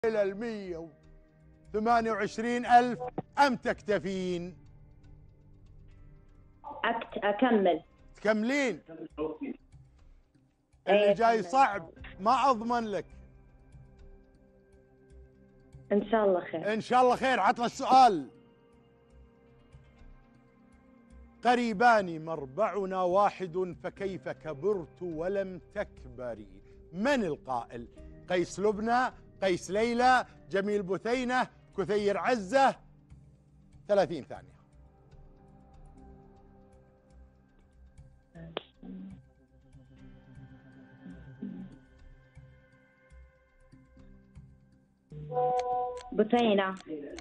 إلى 128,000 أم تكتفين؟ أكمل. تكملين؟ اللي جاي أكمل. صعب، ما أضمن لك. إن شاء الله خير. إن شاء الله خير. عطنا السؤال. قريبان مربعنا واحد فكيف كبرت ولم تكبري؟ من القائل؟ قيس لبنى، قيس ليلى، جميل بثينة، كثير عزة. 30 ثانية. بثينة.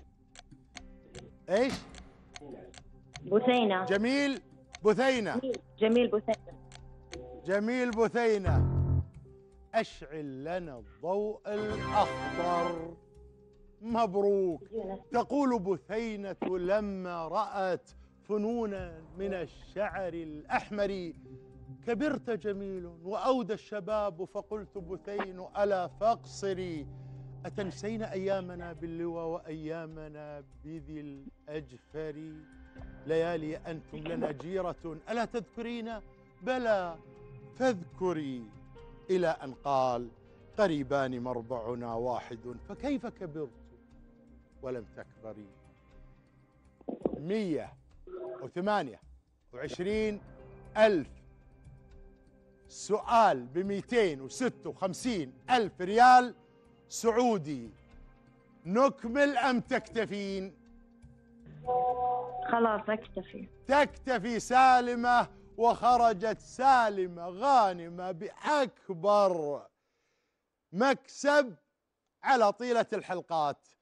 ايش؟ بثينة. جميل بثينة. جميل بثينة. جميل بثينة. أشعل لنا الضوء الأخضر. مبروك. تقول بثينة لما رأت فنونا من الشعر الأحمر: كبرت جميل وأودى الشباب فقلت بثين ألا فاقصري. أتنسين أيامنا باللوى وأيامنا بذي الأجفر؟ ليالي أنتم لنا جيرة ألا تذكرين؟ بلى فاذكري. إلى أن قال: قريبان مربعنا واحد فكيف كبرت ولم تكبري؟ 128,000 سؤال ب256,000 ريال سعودي. نكمل أم تكتفين؟ خلاص أكتفي. تكتفي سالمة، وخرجت سالمة غانمة بأكبر مكسب على طيلة الحلقات.